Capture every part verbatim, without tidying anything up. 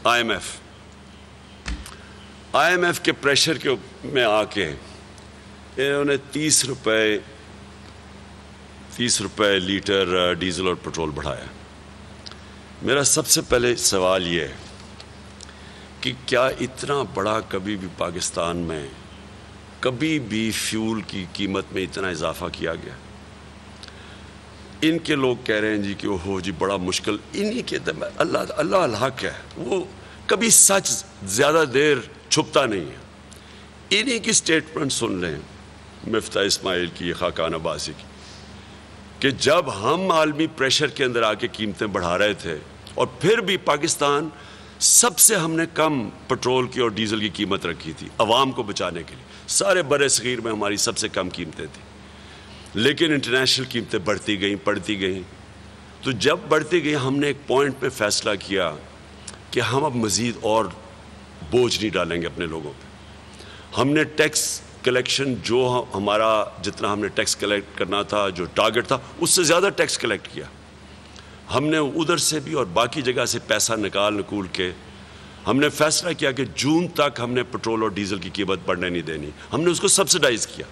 I M F I M F کے pressure کے میں آ کے انہوں نے تیس روپے تیس روپے لیٹر ڈیزل اور پٹرول بڑھایا. میرا سب سے پہلے سوال یہ ہے کہ کیا اتنا بڑا کبھی بھی پاکستان میں کبھی بھی فیول کی قیمت میں اتنا اضافہ کیا گیا؟ ان کے لوگ کہہ رہے ہیں جی کہ اوہ جی بڑا مشکل. انہی کے اللہ اللہ الحق ہے، وہ کبھی سچ زیادہ دیر چھپتا نہیں ہے. انہی کی سٹیٹمنٹ سن لیں مفتاح اسماعیل کی، خاقان عباسی کی، کہ جب ہم عالمی پریشر کے اندر آ کے قیمتیں بڑھا رہے تھے اور پھر بھی پاکستان سب سے ہم نے کم پٹرول کی اور ڈیزل کی قیمت رکھی تھی عوام کو بچانے کے لیے. سارے بر صغیر میں ہماری سب سے کم قیمتیں تھیں، لیکن انٹرنیشنل قیمتیں بڑھتی گئیں بڑھتی گئیں تو جب بڑھتی گئیں ہم نے ایک پوائنٹ پہ فیصلہ کیا کہ ہم اب مزید اور بوجھ نہیں ڈالیں گے اپنے لوگوں پہ. ہم نے ٹیکس کلیکشن جو ہمارا جتنا ہم نے ٹیکس کلیکٹ کرنا تھا، جو ٹارگٹ تھا، اس سے زیادہ ٹیکس کلیکٹ کیا. ہم نے ادھر سے بھی اور باقی جگہ سے پیسہ نکال نکول کے ہم نے فیصلہ کیا کہ جون تک ہم نے پٹرول اور ڈیزل کی قیمت بڑھنے نہیں دینی. ہم نے اس کو سبسڈائز کیا.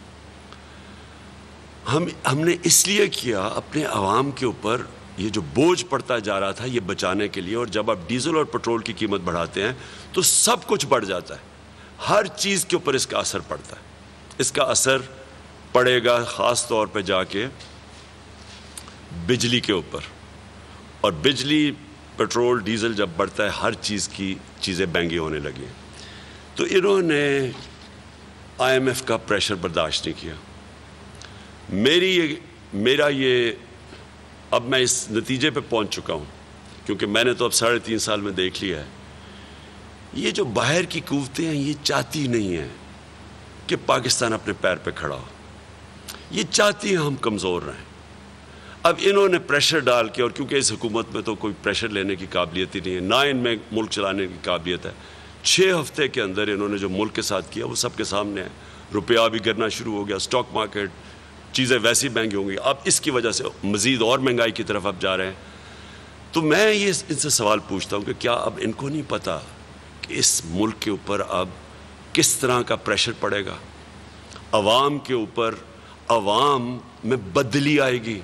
ہم ہم نے اس لیے کیا اپنے عوام کے اوپر یہ جو بوجھ پڑتا جا رہا تھا یہ بچانے کے لیے. اور جب آپ ڈیزل اور پٹرول کی قیمت بڑھاتے ہیں تو سب کچھ بڑھ جاتا ہے، ہر چیز کے اوپر اس کا اثر پڑتا ہے. اس کا اثر پڑے گا خاص طور پہ جا کے بجلی کے اوپر، اور بجلی پٹرول ڈیزل جب بڑھتا ہے ہر چیز کی چیزیں مہنگی ہونے لگی. تو انہوں نے آئی ایم ایف کا پریشر برداشت نہیں کیا. میری یہ میرا یہ اب میں اس نتیجے پہ پہنچ چکا ہوں کیونکہ میں نے تو اب ساڑھے تین سال میں دیکھ لیا ہے، یہ جو باہر کی قوتیں ہیں یہ چاہتی نہیں ہیں کہ پاکستان اپنے پیر پہ کھڑا ہو. یہ چاہتی ہیں ہم کمزور رہیں. اب انہوں نے پریشر ڈال کے، اور کیونکہ اس حکومت میں تو کوئی پریشر لینے کی قابلیت ہی نہیں ہے، نہ ان میں ملک چلانے کی قابلیت ہے. چھ ہفتے کے اندر انہوں نے جو ملک کے ساتھ کیا وہ سب کے سامنے ہے. روپیہ بھی گرنا شروع ہو گیا، سٹاک مارکیٹ، چیزیں ویسی مہنگی ہوں گی. اب اس کی وجہ سے مزید اور مہنگائی کی طرف اب جا رہے ہیں. تو میں یہ ان سے سوال پوچھتا ہوں کہ کیا اب ان کو نہیں پتا کہ اس ملک کے اوپر اب کس طرح کا پریشر پڑے گا؟ عوام کے اوپر، عوام میں بدلی آئے گی.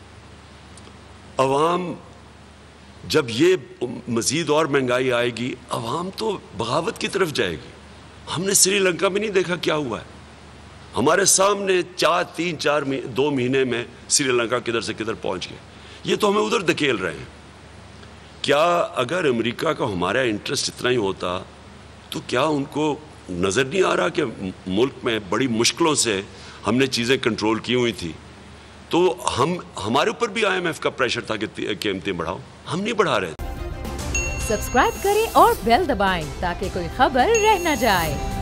عوام جب یہ مزید اور مہنگائی آئے گی عوام تو بغاوت کی طرف جائے گی. ہم نے سری لنکا میں نہیں دیکھا کیا ہوا ہے؟ ہمارے سامنے چار تین چار دو مہینے میں سری لنکا کدھر سے کدھر پہنچ گئے. یہ تو ہمیں ادھر دھکیل رہے ہیں. کیا اگر امریکہ کا ہمارا انٹرسٹ اتنا ہی ہوتا تو کیا ان کو نظر نہیں آ رہا کہ ملک میں بڑی مشکلوں سے ہم نے چیزیں کنٹرول کی ہوئی تھی؟ تو ہم ہمارے اوپر بھی آئی ایم ایف کا پریشر تھا کہ قیمتیں بڑھاؤ، ہم نہیں بڑھا رہے. سبسکرائب کریں اور بیل دبائیں تاکہ کوئی خبر رہ نہ جائے.